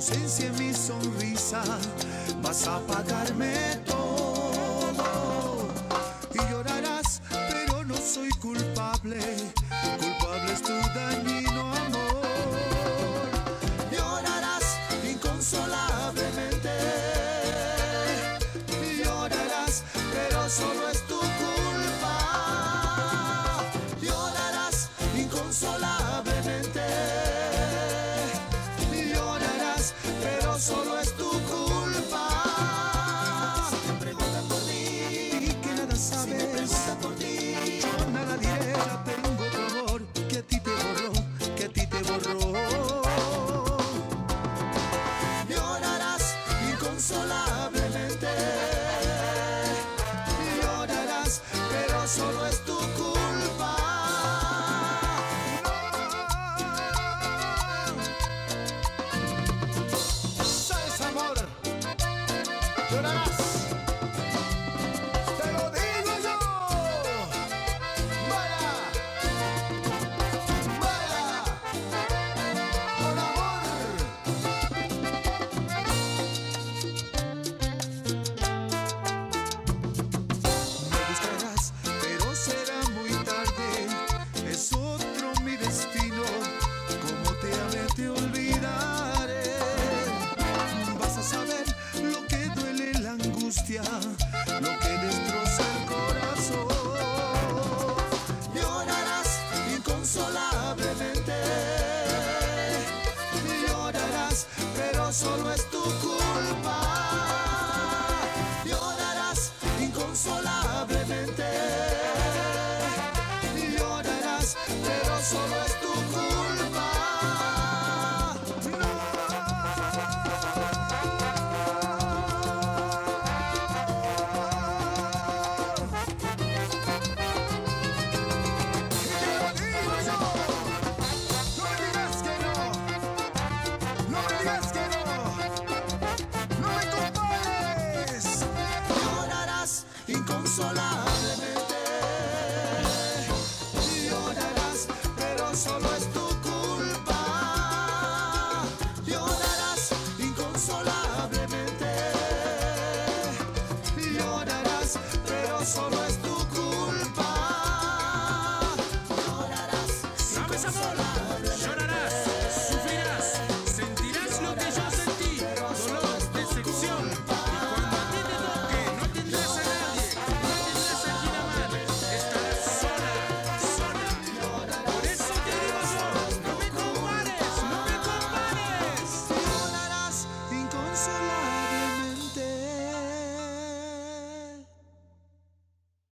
ausencia, mi sonrisa, vas a pagarme todo. Y llorarás, pero no soy culpable, culpable es tu dañino amor. Llorarás inconsolablemente, llorarás, pero solo es tu culpa. Llorarás inconsolablemente, llorarás, pero solo es tu culpa. Si te preguntan por mí, y que nada sabes, si me preguntan por ti, yo nada diré. Ya tengo tu amor, que a ti te borró, que a ti te borró. Llorarás inconsolablemente, llorarás, pero solo es tu culpa. ¿Sabes, amor? Llorarás. Te lo digo yo. Vaya, vaya, por amor. Me buscarás, pero será muy tarde. Es otro mi destino. Como te amé, te olvidaré. Vas a saber lo que duele la angustia, lo que